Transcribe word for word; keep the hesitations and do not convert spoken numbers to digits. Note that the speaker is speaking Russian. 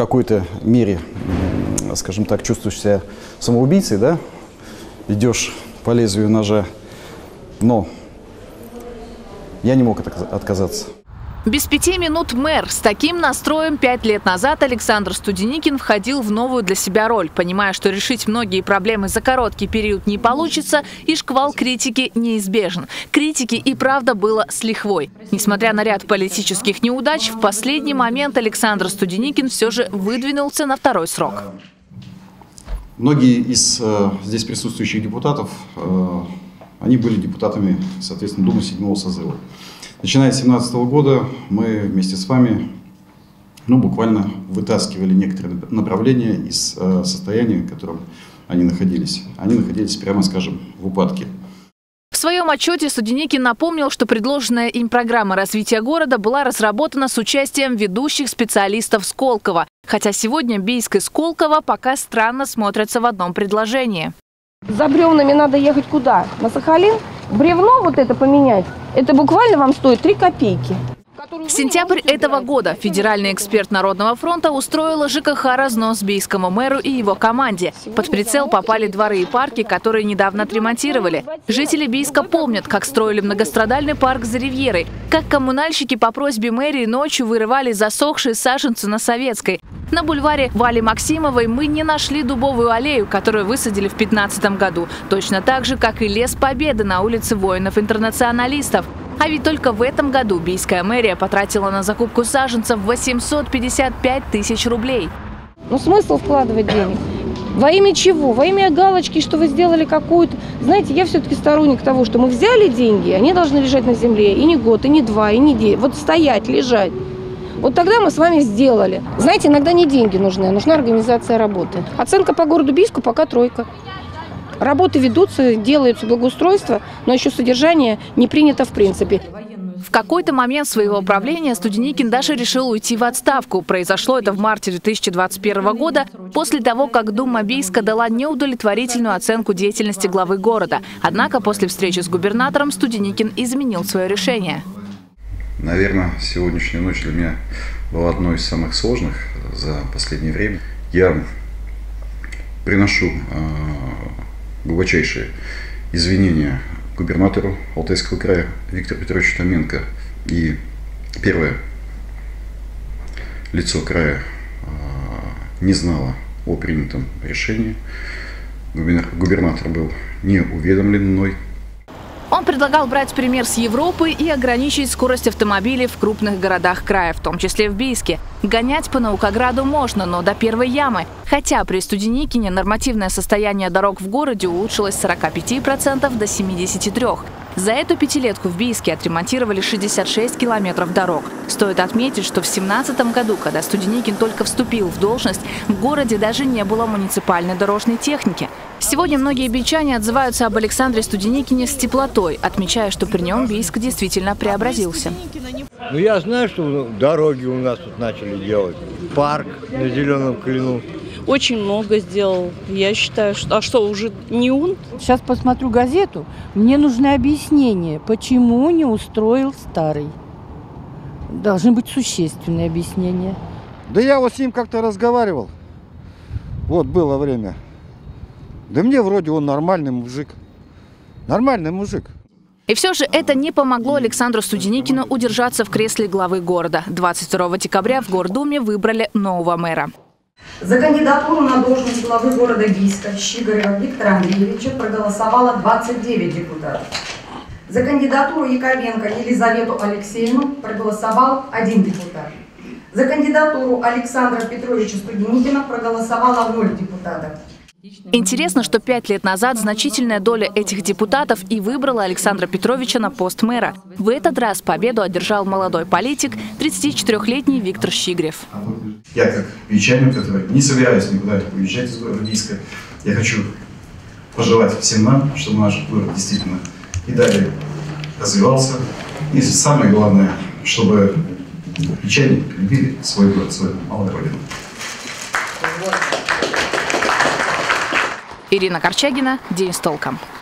какой-то мере, скажем так, чувствуешь себя самоубийцей, да, идешь по лезвию ножа, но я не мог отказаться. Без пяти минут мэр. С таким настроем пять лет назад Александр Студеникин входил в новую для себя роль, понимая, что решить многие проблемы за короткий период не получится, и шквал критики неизбежен. Критики и правда было с лихвой. Несмотря на ряд политических неудач, в последний момент Александр Студеникин все же выдвинулся на второй срок. Многие из э, здесь присутствующих депутатов, э, они были депутатами, соответственно, Думы седьмого созыва. Начиная с две тысячи семнадцатого года мы вместе с вами ну, буквально вытаскивали некоторые направления из э, состояния, в котором они находились. Они находились, прямо скажем, в упадке. В своем отчете Студеникин напомнил, что предложенная им программа развития города была разработана с участием ведущих специалистов Сколково. Хотя сегодня Бийск и Сколково пока странно смотрятся в одном предложении. За бревнами надо ехать куда? На Сахалин? Бревно вот это поменять, это буквально вам стоит три копейки. В сентябрь этого года федеральный эксперт Народного фронта устроила ЖКХ разнос бийскому мэру и его команде. Под прицел попали дворы и парки, которые недавно отремонтировали. Жители Бийска помнят, как строили многострадальный парк за Ривьерой, как коммунальщики по просьбе мэрии ночью вырывали засохшие саженцы на Советской. На бульваре Вали Максимовой мы не нашли дубовую аллею, которую высадили в две тысячи пятнадцатом году. Точно так же, как и лес Победы на улице воинов-интернационалистов. А ведь только в этом году бийская мэрия потратила на закупку саженцев восемьсот пятьдесят пять тысяч рублей. Ну смысл вкладывать денег? Во имя чего? Во имя галочки, что вы сделали какую-то... Знаете, я все-таки сторонник того, что мы взяли деньги, они должны лежать на земле и не год, и не два, и не десять. Вот стоять, лежать. Вот тогда мы с вами сделали. Знаете, иногда не деньги нужны, а нужна организация работы. Оценка по городу Бийску пока тройка. Работы ведутся, делаются благоустройство, но еще содержание не принято в принципе. В какой-то момент своего правления Студеникин даже решил уйти в отставку. Произошло это в марте две тысячи двадцать первого года, после того, как Дума Бийска дала неудовлетворительную оценку деятельности главы города. Однако после встречи с губернатором Студеникин изменил свое решение. Наверное, сегодняшняя ночь для меня была одной из самых сложных за последнее время. Я приношу э, глубочайшие извинения губернатору Алтайского края Виктору Петровичу Томенко. И первое лицо края э, не знало о принятом решении. Губернатор был не уведомлен мной. Он предлагал брать пример с Европы и ограничить скорость автомобилей в крупных городах края, в том числе в Бийске. Гонять по Наукограду можно, но до первой ямы. Хотя при Студеникине нормативное состояние дорог в городе улучшилось с сорока пяти процентов до семидесяти трёх процентов. За эту пятилетку в Бийске отремонтировали шестьдесят шесть километров дорог. Стоит отметить, что в две тысячи семнадцатом году, когда Студеникин только вступил в должность, в городе даже не было муниципальной дорожной техники. Сегодня многие бийчане отзываются об Александре Студеникине с теплотой, отмечая, что при нем Бийск действительно преобразился. Ну, я знаю, что дороги у нас тут начали делать, парк на Зеленом Клину. Очень много сделал. Я считаю, что... А что, уже не он? Сейчас посмотрю газету. Мне нужны объяснения, почему не устроил старый. Должны быть существенные объяснения. Да я вот с ним как-то разговаривал. Вот было время. Да мне вроде он нормальный мужик. Нормальный мужик. И все же это не помогло Александру Студеникину удержаться в кресле главы города. двадцать второго декабря в Гордуме выбрали нового мэра. За кандидатуру на должность главы города Бийска Щигарева Виктора Андреевича проголосовало двадцать девять депутатов. За кандидатуру Яковенко Елизавету Алексеевну проголосовал один депутат. За кандидатуру Александра Петровича Студеникина проголосовало ноль депутатов. Интересно, что пять лет назад значительная доля этих депутатов и выбрала Александра Петровича на пост мэра. В этот раз победу одержал молодой политик, тридцатичетырёхлетний Виктор Щигарев. Я как бичанин, который не собираюсь никуда уезжать из города Бийска, я хочу пожелать всем нам, чтобы наш город действительно и далее развивался. И самое главное, чтобы бичане любили свой город, свою малую родину. Ирина Корчагина, День с толком.